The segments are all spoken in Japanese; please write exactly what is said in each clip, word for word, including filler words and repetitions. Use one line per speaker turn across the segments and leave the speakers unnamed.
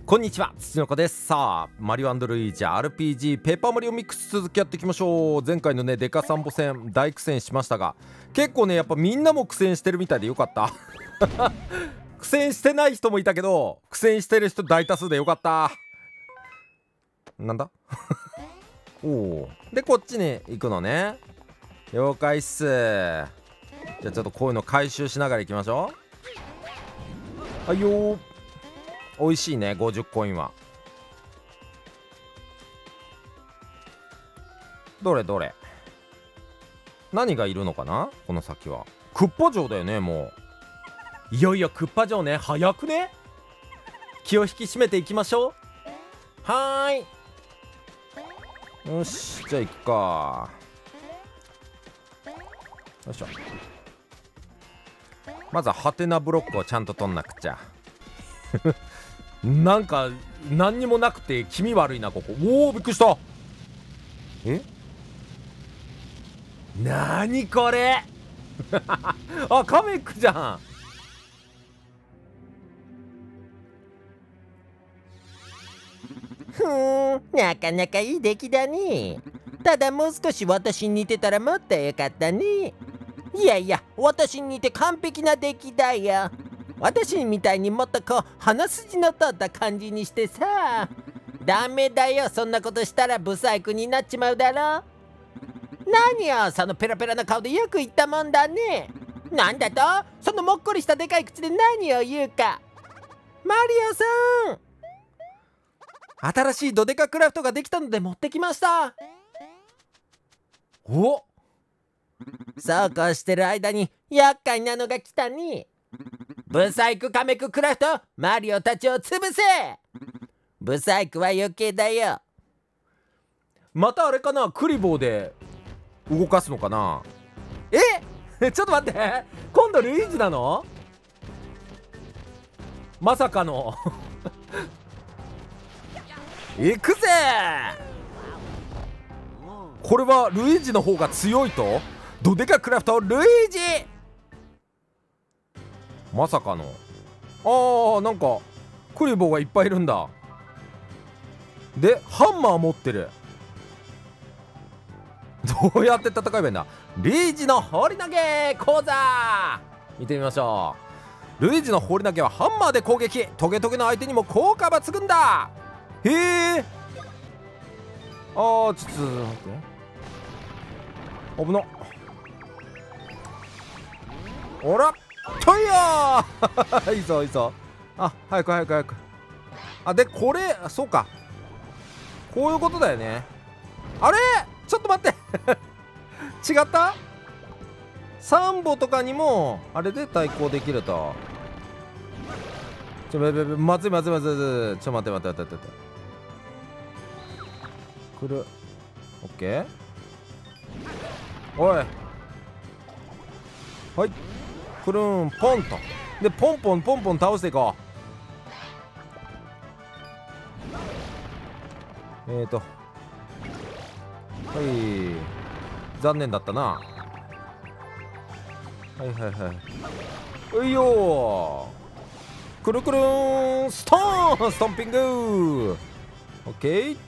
こんにちは、土の子です。さあ、マリオ&ルイージ アールピージー ペーパーマリオミックス続きやっていきましょう。前回のねデカサンボ戦大苦戦しましたが、結構ねやっぱみんなも苦戦してるみたいでよかった苦戦してない人もいたけど、苦戦してる人大多数でよかった。なんだおお、でこっちに行くのね。了解っす。じゃあちょっとこういうの回収しながら行きましょう。はいよー。美味しいね、ごじゅうコインは。どれどれ、何がいるのかな、この先は。クッパ城だよね。もういやいや、クッパ城ね、早くね。気を引き締めていきましょう。はーい、よし、じゃあ行くか。よいしょ。まずはハテナブロックをちゃんと取んなくちゃなんか何にもなくて気味悪いなここ。おお、びっくりした。え、なにこれあ、カメックじゃん。
ふーん、なかなかいい出来だね。ただもう少し私に似てたらもっとよかったね。いやいや、私に似て完璧な出来だよ。私みたいにもっとこう鼻筋の通った感じにしてさ。ダメだよ、そんなことしたらブサイクになっちまうだろ。何よ、そのペラペラな顔でよく言ったもんだね。なんだと、そのもっこりしたでかい口で何を言うか。マリオさん、
新しいドデカクラフトができたので持ってきました。お、
そうこうしてる間に厄介なのが来たね。ブサイクカメククラフト、マリオたちを潰せ。ブサイクは余計だよ。
またあれかな、クリボーで動かすのかな。えちょっと待って、今度ルイージなの、まさかの行くぜ。これはルイージの方が強いと。ドデカクラフトルイージ、まさかの。あー、なんかクリボーがいっぱいいるんだ。でハンマー持ってる。どうやって戦えばいいんだ。ルイージの放り投げ講座見てみましょう。ルイージの放り投げはハンマーで攻撃、トゲトゲの相手にも効果抜群だ。へえ。あー、ちょっと待って、危なっ。おらっといやーいいぞいいぞ。あ、早く早く早く。あ、でこれ、そうか、こういうことだよね。あれちょっと待って違った。サンボとかにもあれで対抗できると。ちょべべべ、まずいまずいまずいまずい。ちょ待って待って待って待って。来る。オッケー。おい、はい、くるんポンと。でポンポンポンポン倒していこう。えーとはい、残念だったな。はいはいはい。ういよー、くるくるーん、ストーン、ストンピング。オッケー。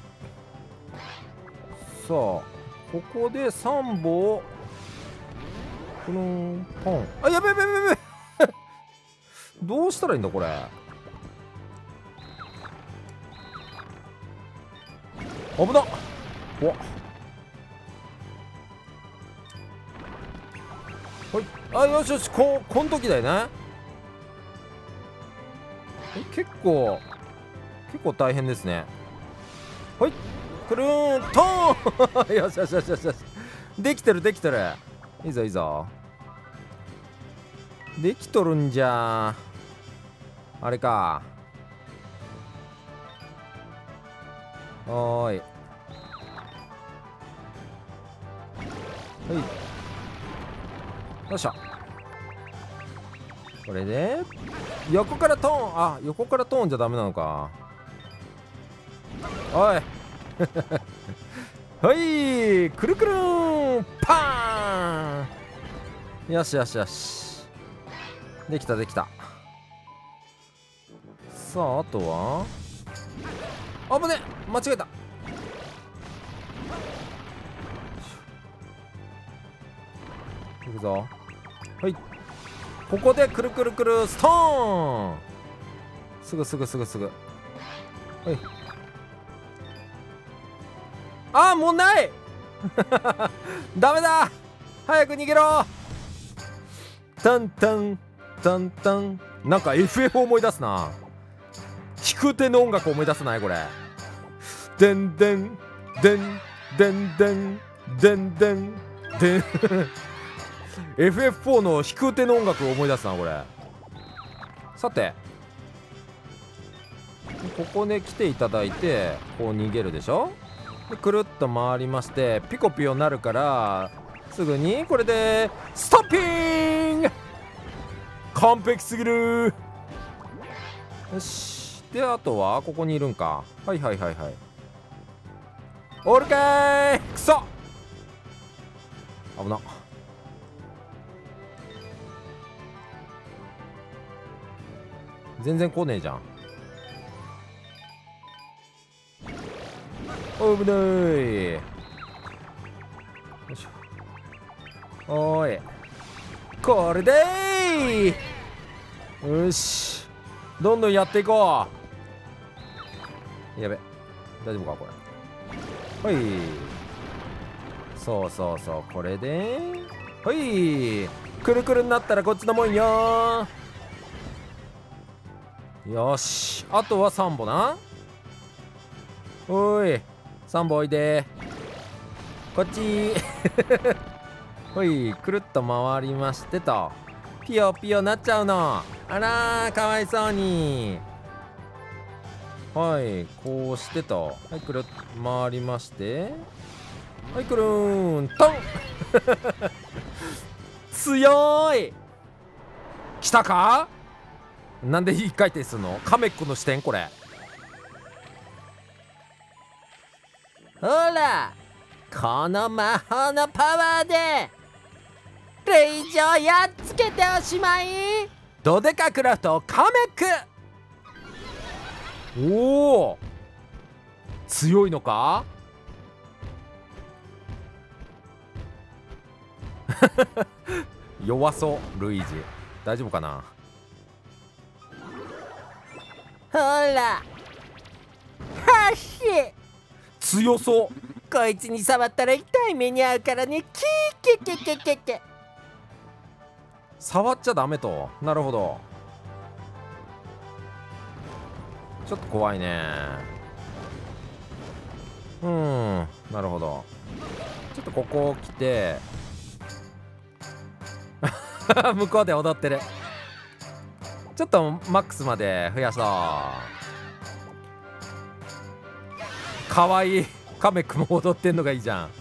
さあここでさんぼくるんポン。あ、やべやべやべやべどうしたらいいんだこれ。危なっ。おっ、はい、あ、よしよし、ここの時だよね。え、結構結構大変ですね。はい、くるーんトーンよしよしよしよしよし、できてるできてる。いいぞいいぞ、できとるんじゃ。あれか。おーい、はい、よっしゃ。これで横からトーン、あ、横からトーンじゃダメなのか。おいはい、くるくるーんパーン。よしよしよし、できたできた。さああとはあぶね、間違えた。いくぞ。はい、ここでくるくるくるストーン。すぐすぐすぐすぐ。はい、あーもうないダメだ、早く逃げろ。タンタンタンタン。なんか エフエフ 思い出すな。飛空艇の音楽思い出さないこれ。でんでんでんでんでんでんでんでんエフエフフォー の飛空艇の音楽を思い出すなこれ。さてここで来ていただいて、こう逃げるでしょ。でくるっと回りましてピコピコなるから、すぐにこれでストッピング。完璧すぎる。よし、であとはここにいるんか。はいはいはいはい。オールケー。くそ、危な。全然来ねえじゃん。危ない。よいしょ。おーい、これでー。よし、どんどんやっていこう。やべ、大丈夫かこれ。はい、そうそうそう、これではい、くるくるになったらこっちのもんよ。よし、あとはさんぼな。おい、さんぼおいで、こっちほい、くるっと回りましてと、ピヨピヨなっちゃうの。あらー、かわいそうに。はい、こうしてと、はい、くるっと回りまして、はい、くるーんトン強い。来たか。なんでいっかい転するの。カメックの視点これ。
ほら、この魔法のパワーでルイージをやっつけておしまい。
ドデカクラフトカメック。おお、強いのか弱そうルイージ、大丈夫かな。
ほら、はし、
強そう。
こいつに触ったら痛い目に遭うからね。キーキキキキキ。
触っちゃダメと。なるほど、ちょっと怖いね。うん、なるほど。ちょっとここ来て向こうで踊ってる。ちょっとマックスまで増やそう。かわいいカメックも踊ってんのがいいじゃん。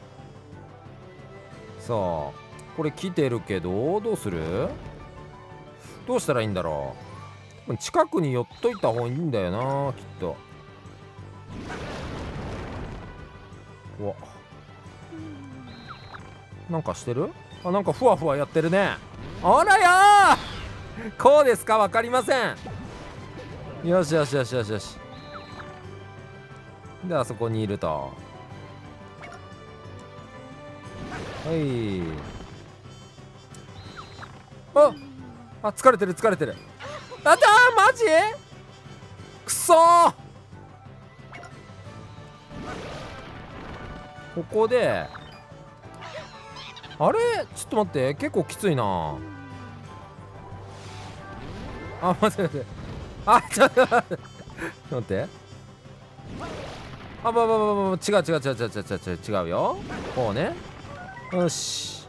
さあこれ来てるけどどうする。どうしたらいいんだろう。近くに寄っといた方がいいんだよなきっと。うわ、なんかしてる。あ、なんかふわふわやってるね。あらやー、こうですか。分かりません。よしよしよしよしよし。であそこにいると。はい、ああ、疲れてる疲れてる。あたー、マジくそー。ここであれちょっと待って、結構きついなあ。待って待って、あ、ちょっと待って待って、あ、ばばばばば、違う違う違う違う違う違う違うよ。こうね。よし、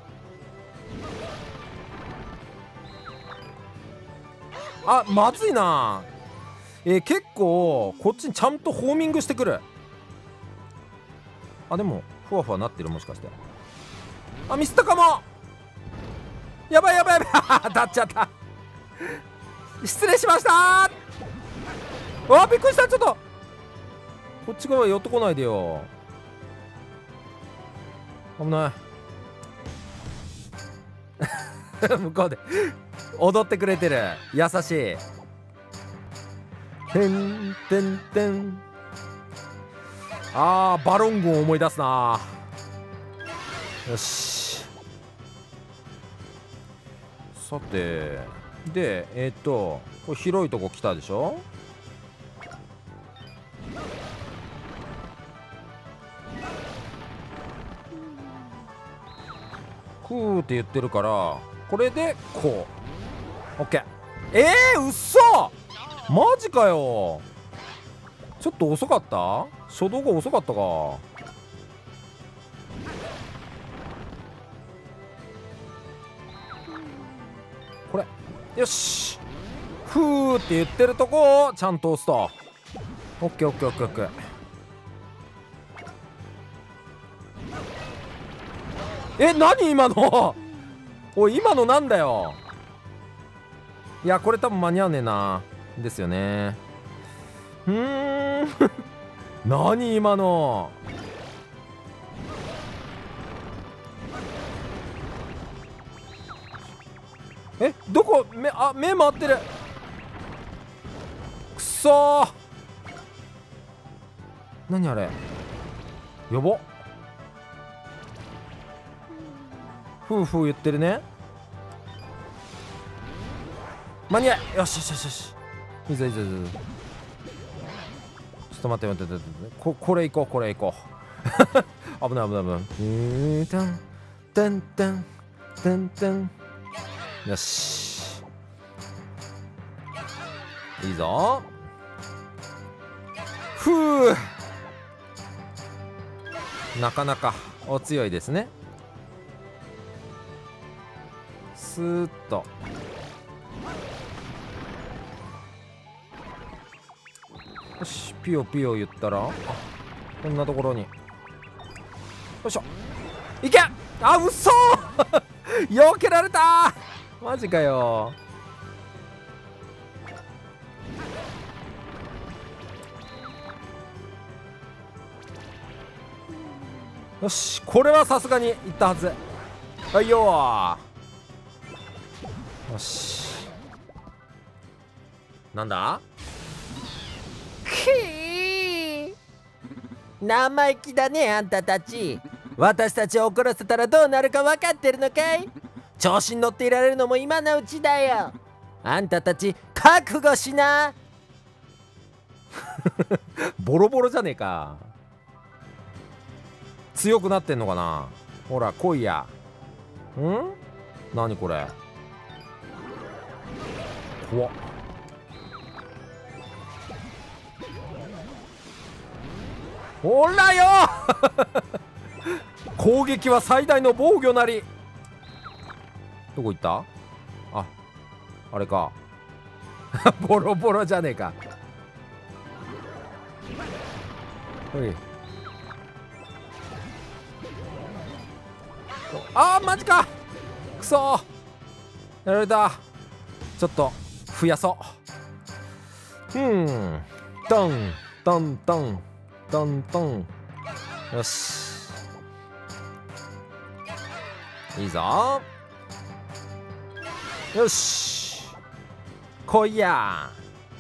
あ、まずいな。えー、結構こっちにちゃんとホーミングしてくる。あ、でもふわふわなってる。もしかして、あ、ミスったかも。やばいやばいやばい当たっちゃった失礼しました。あ、びっくりした。ちょっとこっち側寄ってこないでよ。危ない向こうで踊ってくれてる。優しい。 てんてんてん。あーバロン軍を思い出すな。よし、さてでえー、っとこれ広いとこ来たでしょ。クーって言ってるから、これでこう OK。 えー、うっそマジかよ。ちょっと遅かった、初動が遅かったか。これよし、ふーって言ってるとこをちゃんと押すと オッケーオッケーオッケーオッケー。え、何今のおい、今のなんだよ。いや、これ多分間に合わねえな。ですよね。うーん何今の。え、どこ目、あ、目回ってる。くそー。何あれ、やばっ。ふうふう言ってるね。間に合い、よしよしよしよし、いいぞいいぞいいぞ。ちょっと待って待って待って、ここれいこう、これいこう危ない危ない危ない。えーたんたんたんたんたん。よし、いいぞ。ふう、なかなかお強いですね。スーッと。よし、ピヨピヨ言ったら、あ、こんなところに。よいしょ、いけ。あ、うそー避けられたー、マジかよ。よし、これはさすがにいったはず。はいよー。よし、なんだ。
生意気だね、あんたたち。私たちを怒らせたらどうなるか分かってるのかい。調子に乗っていられるのも今のうちだよ。あんたたち覚悟しな
ボロボロじゃねえか。強くなってんのかな。ほら来いや。ん、何これ、怖っ。ほらよ攻撃は最大の防御なり。どこ行った。あ、あれかボロボロじゃねえか。ほい、あーマジか、くそー、やられた。ちょっと増やそう。うんトントントントントン。よし、いいぞ。よし、来いや。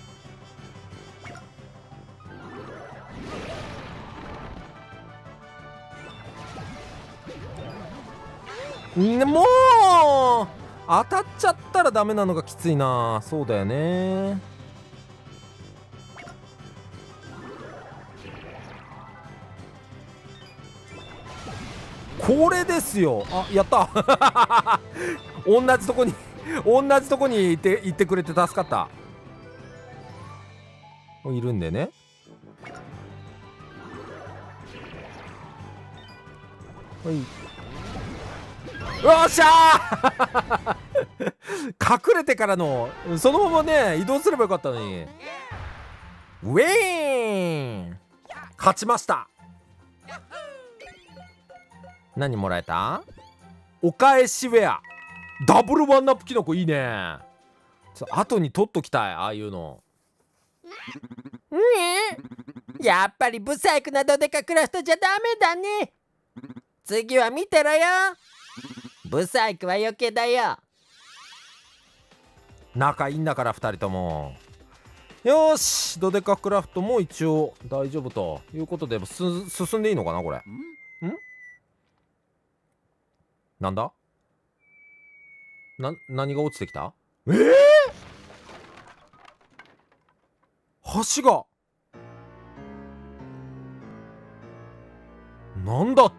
んもう当たっちゃったらダメなのがきついな。そうだよね。これですよ。あ、やった同じとこに同じとこにいて行ってくれて助かった。いるんでね。はい、よっしゃー隠れてからのそのままね移動すればよかったのに。ウェーン勝ちました。何もらえた。お返しウェアダブルワンナップキノコいいね。ちょ後に取っときたい、ああいうの。
ね、やっぱりブサイクなどでかクラフトじゃダメだね。次は見てろよ。ブサイクは余計だよ。
仲いいんだからふたりとも。 よし、ドデカクラフトも一応大丈夫ということで、す進んでいいのかなこれ。んなんだな、何が落ちてきた？えー、橋がなんだって？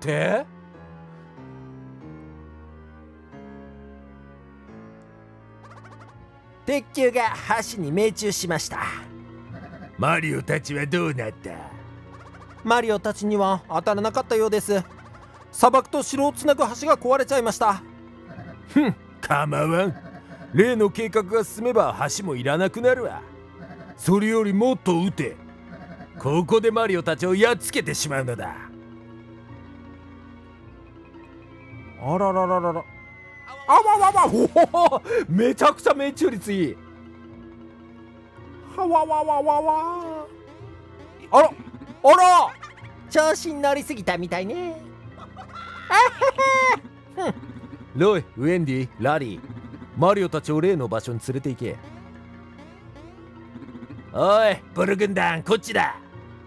鉄球が橋に命中しました。
マリオたちはどうなった？
マリオたちには当たらなかったようです。砂漠と城をつなぐ橋が壊れちゃいました。
ふん、構わん。例の計画が進めば橋もいらなくなるわ。それよりもっと撃て。ここでマリオたちをやっつけてしまうのだ。
あららららら、あわわわ、おお、めちゃくちゃ命中率いい。はわわわわわ、あらあら、
調子に乗りすぎたみたいね。
ロイ、ウェンディ、ラリー、マリオたちを例の場所に連れて行け。おい、ブル軍団、こっちだ。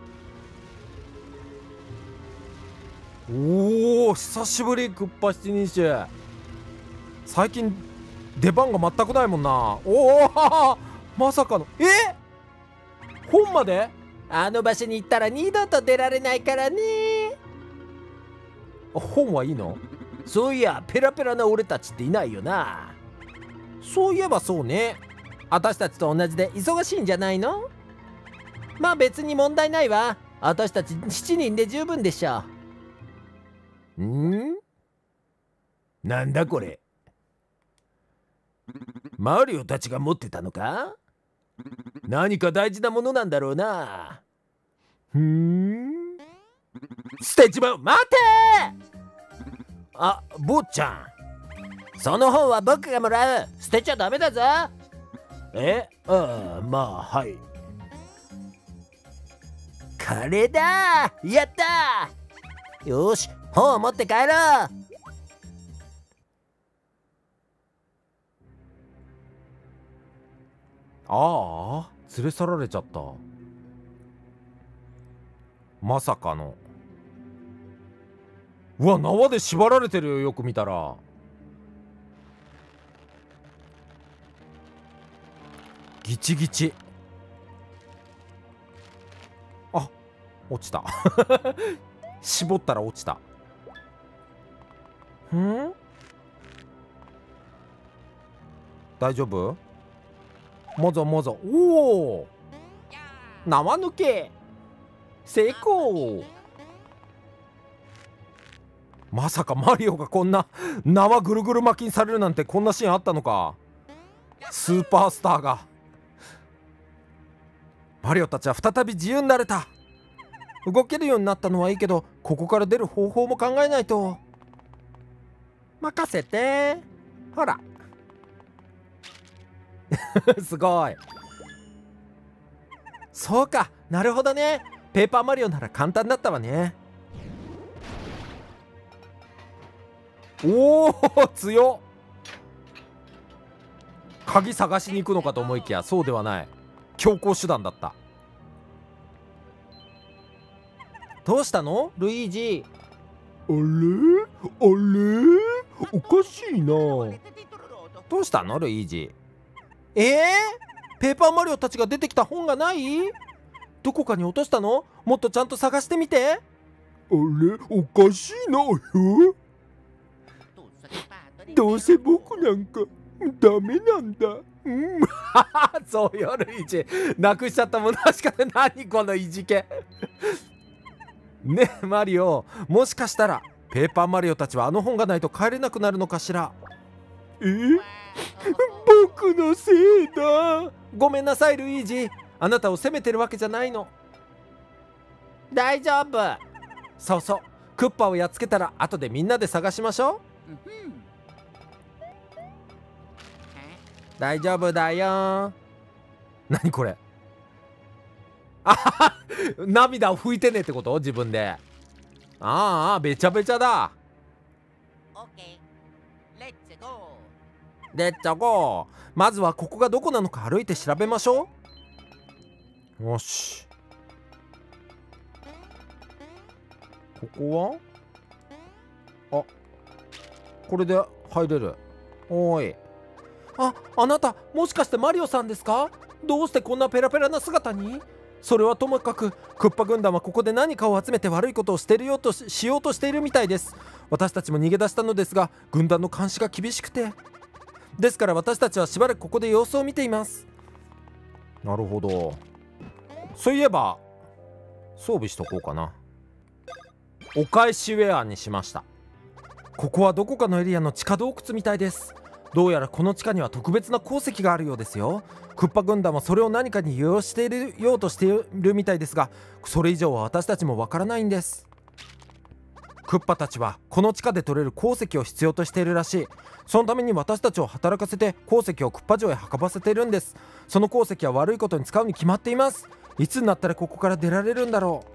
おお、久しぶり、クッパ七人衆。最近出番が全くないもんな。おお、まさかの、え、本まで？
あの場所に行ったら二度と出られないからね。
本はいいの？
そういや、ペラペラな俺たちっていないよな。
そういえばそうね。私たちと同じで忙しいんじゃないの？まあ別に問題ないわ。私たちしちにんで十分でしょう。
ん？なんだこれ。マリオたちが持ってたのか？何か大事なものなんだろうな。
ふん。
捨てちまう。
待て
ー！あ、坊ちゃん。
その本は僕がもらう。捨てちゃダメだぞ。
え？ああ、まあ、はい。
これだ！やった！よし、本を持って帰ろう。
ああ、連れ去られちゃった。まさかの。うわ、縄で縛られてるよ、よく見たら。ギチギチ。あ、落ちた。絞ったら落ちた。ん？大丈夫？もぞもぞ。おお、
縄抜け成功。
まさかマリオがこんな縄ぐるぐる巻きにされるなんて、こんなシーンあったのか。スーパースターが。マリオたちは再び自由になれた。動けるようになったのはいいけど、ここから出る方法も考えないと。任せて。ほら。すごい。そうか、なるほどね。ペーパーマリオなら簡単だったわね。おお、強っ。鍵探しに行くのかと思いきや、そうではない。強行手段だった。どうしたのルイージ？
あれあれ、おかしいな。
どうしたのルイージ？えー、ペーパーマリオたちが出てきた本がない？どこかに落としたの？もっとちゃんと探してみて。
あれ、おかしいな。どうせ僕なんかダメなんだ。うん、
そうよルイージ、なくしちゃったものしかね。何このいじけ。ねえマリオ、もしかしたらペーパーマリオたちはあの本がないと帰れなくなるのかしら。
え？僕のせいだ。
ごめんなさいルイージ、あなたを責めてるわけじゃないの。
大丈夫。
そうそう、クッパをやっつけたら後でみんなで探しましょう。大丈夫だよ。何これ。あはは、涙を拭いてねってこと？自分で。ああ、べちゃべちゃだ。レッツゴー。まずはここがどこなのか歩いて調べましょう。 よし、ここはあ、これで入れる。おーい、あ、あなたもしかしてマリオさんですか？どうしてこんなペラペラな姿に？それはともかくクッパ軍団はここで何かを集めて悪いことをしてるようと し, しようとしているみたいです。私たちも逃げ出したのですが、軍団の監視が厳しくて、ですから私たちはしばらくここで様子を見ています。なるほど。そういえば装備しとこうかな。お返しウェアにしました。ここはどこかのエリアの地下洞窟みたいです。どうやらこの地下には特別な鉱石があるようですよ。クッパ軍団はそれを何かに利用しているようとしているみたいですが、それ以上は私たちもわからないんです。クッパたちはこの地下で取れる鉱石を必要としているらしい。そのために私たちを働かせて鉱石をクッパ城へ運ばせているんです。その鉱石は悪いことに使うに決まっています。いつになったらここから出られるんだろ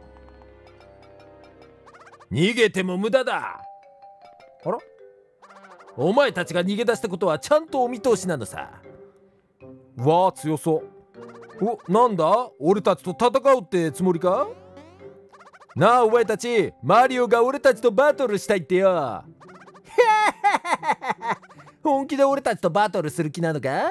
う。逃げても無駄だ。
あら、
お前たちが逃げ出したことはちゃんとお見通しなのさ。
わあ、強そう。お、なんだ、俺たちと戦うってつもりか？
なあお前たち、マリオが俺たちとバトルしたいってよ。
本気で俺たちとバトルする気なのか？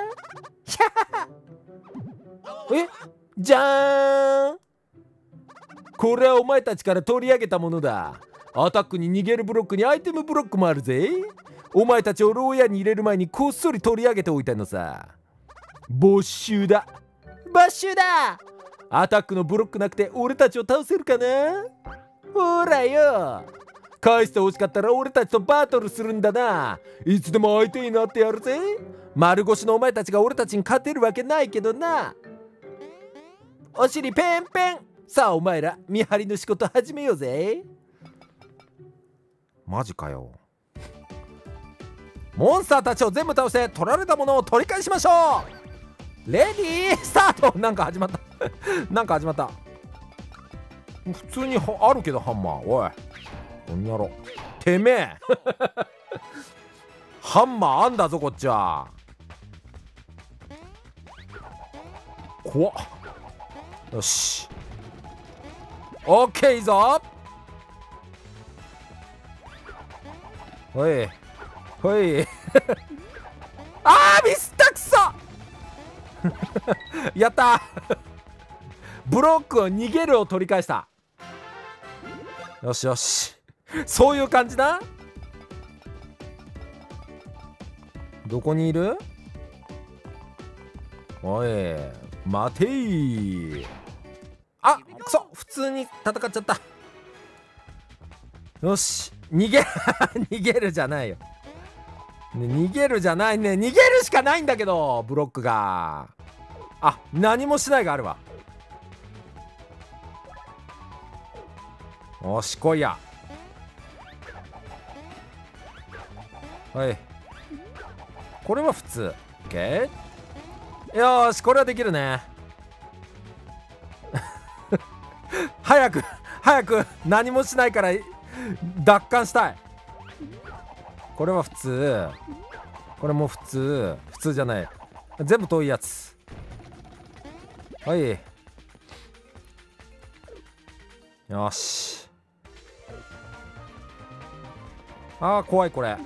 え、じゃーん。これはお前たちから取り上げたものだ。アタックに逃げるブロックにアイテムブロックもあるぜ。お前たちを牢屋に入れる前にこっそり取り上げておいたのさ。没収だ。
没収だ。
アタックのブロックなくて俺たちを倒せるかな？ほらよ、返してほしかったら俺たちとバトルするんだな。いつでも相手になってやるぜ。丸腰のお前たちが俺たちに勝てるわけないけどな。お尻ペンペン。さあお前ら見張りの仕事始めようぜ。
マジかよ。モンスターたちを全部倒して取られたものを取り返しましょう。レディースタート。なんか始まったなんか始まった。普通にあるけどハンマー。おい、こんやろてめえハンマーあんだぞこっちは。怖っ。よし、オッケーいいぞ。おいおいあーミスったくそやったブロックを逃げるを取り返した。よしよし、そういう感じだ。どこにいる？おい待てー。あ、くそ、普通に戦っちゃった。よし、逃げ逃げるじゃないよ、ね、逃げるじゃないね。逃げるしかないんだけど、ブロックが。あ、何もしないがあるわ。よし、来いや。はい、これは普通。 OK、 よーし、これはできるね早く早く、何もしないから奪還したい。これは普通、これも普通、普通じゃない、全部遠いやつ。はい、よし。あー怖いこれ。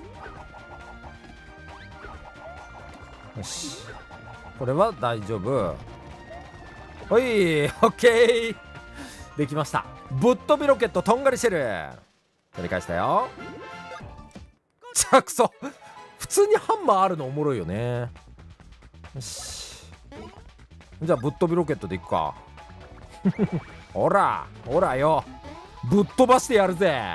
よし、これは大丈夫。はい、オッケー、できました。ぶっ飛びロケットとんがりシェル取り返したよ。ちゃくそ、普通にハンマーあるのおもろいよね。よし、じゃあぶっ飛びロケットでいくかほらほらよ、ぶっ飛ばしてやるぜ。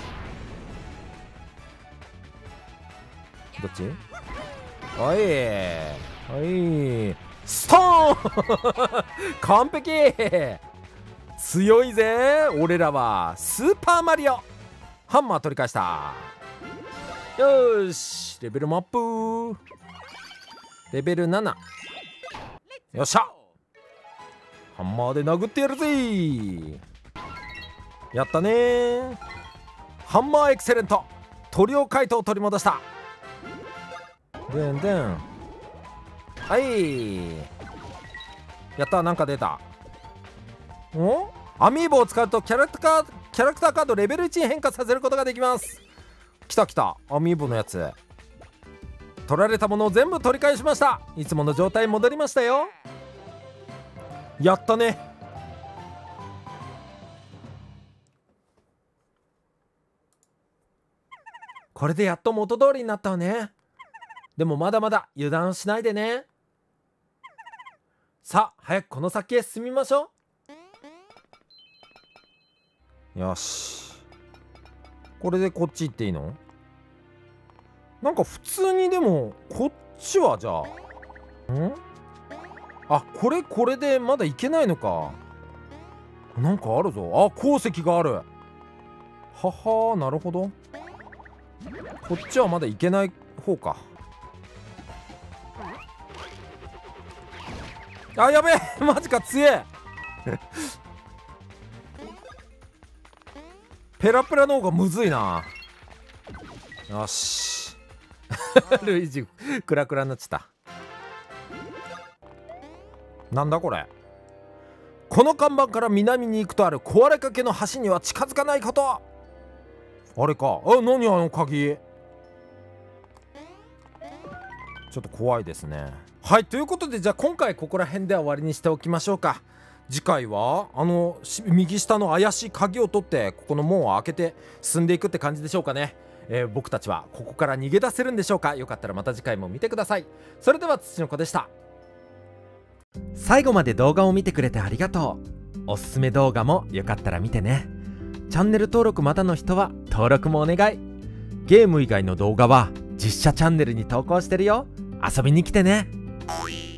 どっち？おいおい、ストーン完璧、強いぜ俺らは。スーパーマリオ。ハンマー取り返した。よーし、レベルもアップ。レベルなな。よっしゃ、ハンマーで殴ってやるぜ。やったねー。ハンマーエクセレント。トリオカイトを取り戻した。でんでん、はい、やった、なんか出た。 おアミーボを使うとキャラクターキャラクターカードレベルいちに変化させることができます。きたきた、アミーボのやつ。取られたものを全部取り返しました。いつもの状態に戻りましたよ。やったね。これでやっと元通りになったわね。でもまだまだ油断しないでね。さあ早くこの先へ進みましょう。よし、これでこっち行っていいの？なんか普通に、でもこっちはじゃあんあ、これこれでまだ行けないのか。なんかあるぞ。あ、鉱石がある。はは、なるほど。こっちはまだ行けない方か。あ、やべえマジか、強えペラペラの方がむずいな。よしルイージクラクラになっちゃった。なんだこれ。この看板から南に行くとある壊れかけの橋には近づかないこと。あれか。あ、何あの鍵。ちょっと怖いですね。はい、ということで、じゃあ今回ここら辺では終わりにしておきましょうか。次回はあの右下の怪しい鍵を取ってここの門を開けて進んでいくって感じでしょうかね。えー、僕たちはここから逃げ出せるんでしょうか。よかったらまた次回も見てください。それでは土の子でした。最後まで動画を見てくれてありがとう。おすすめ動画もよかったら見てね。チャンネル登録まだの人は登録もお願い。ゲーム以外の動画は実写チャンネルに投稿してるよ。遊びに来てね。